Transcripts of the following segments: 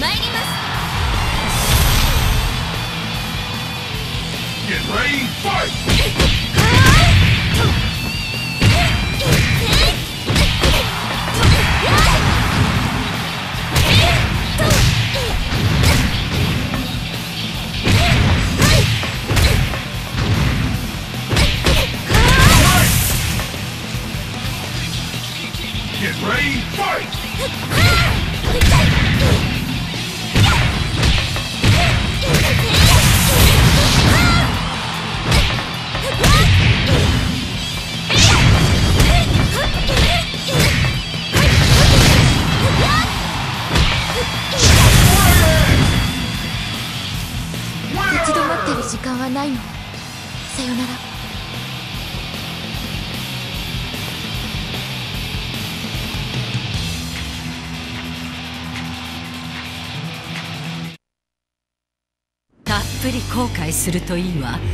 参ります。 Get ready, fight! Get ready, fight! 立ち止まってる時間はないの。さよなら。 たっぷり後悔するといいわ。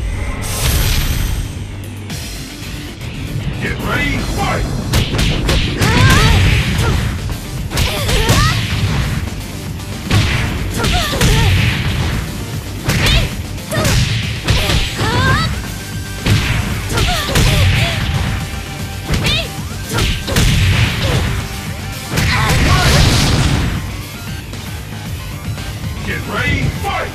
Get ready, fight! Get ready, fight!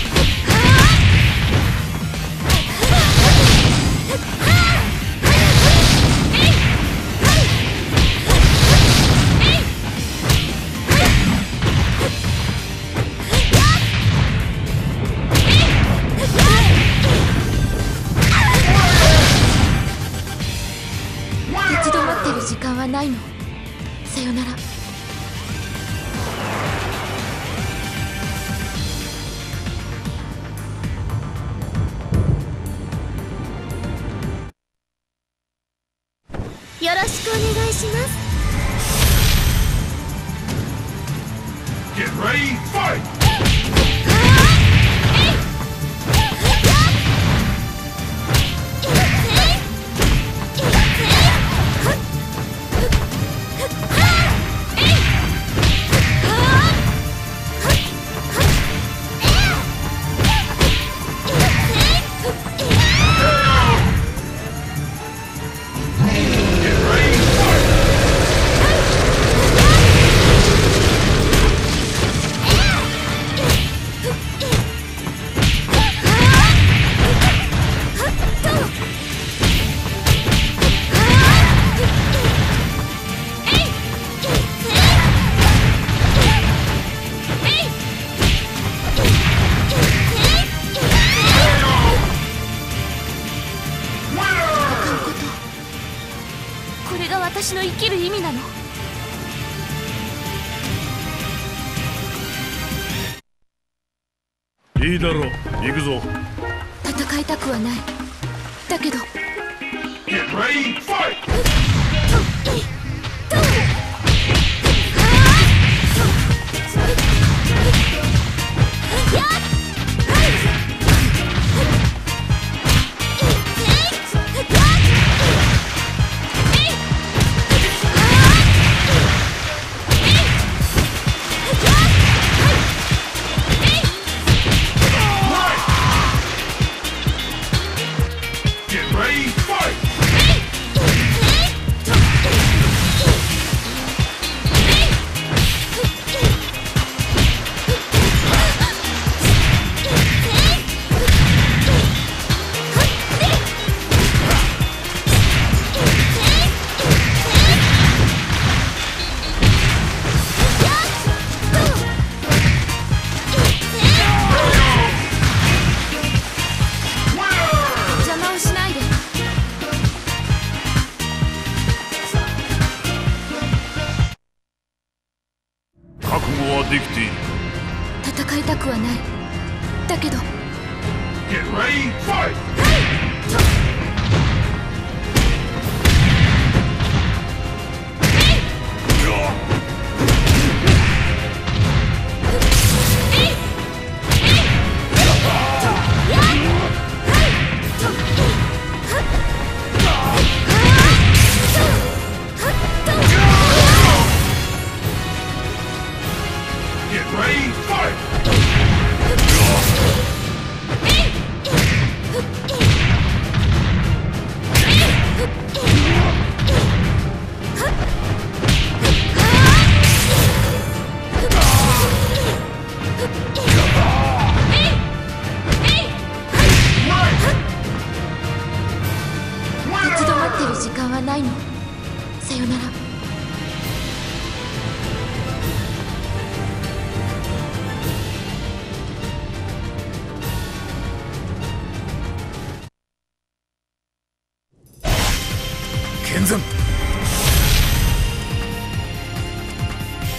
Winner! 立ち止まってる時間はないの。さよなら。よろしくお願いします。 Get ready, fight! これが私の生きる意味なの。 いいだろう、行くぞ。 戦いたくはない。だけど Get ready, fight! できている。 戦いたくはない。だけど Get ready, fight! Get ready,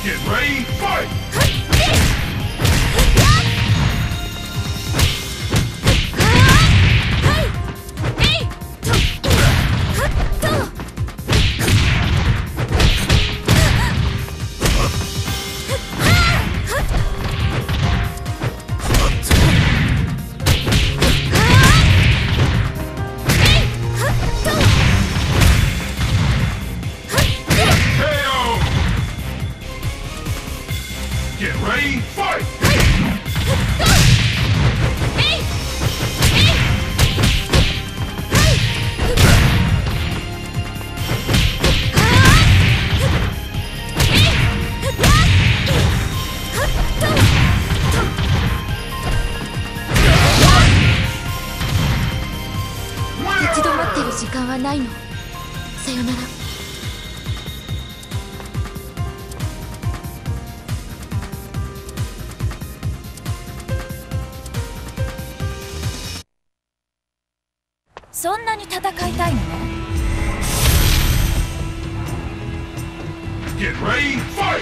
Get ready, fight! Get ready, fight! 立ち止まってる時間はないの。さよなら。 そんなに戦いたいのね。 Get ready, fight!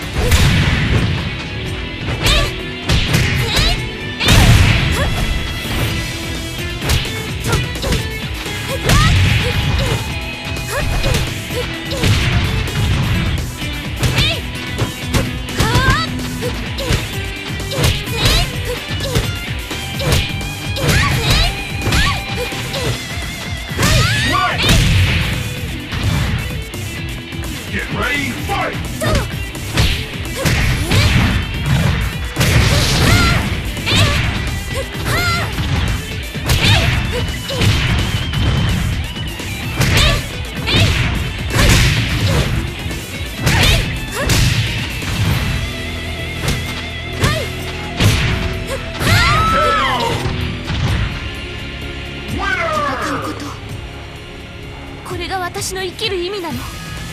Get ready, fight! Winner! 戦うこと、これが私の生きる意味なの。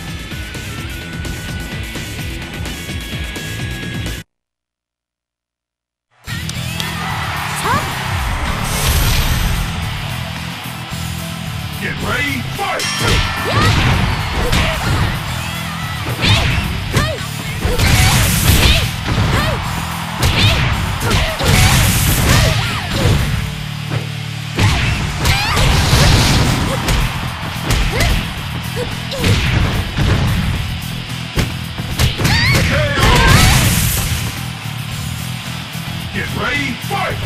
Get ready, fight! Get ready, fight!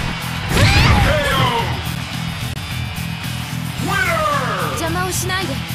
KO! Winner! 邪魔をしないで。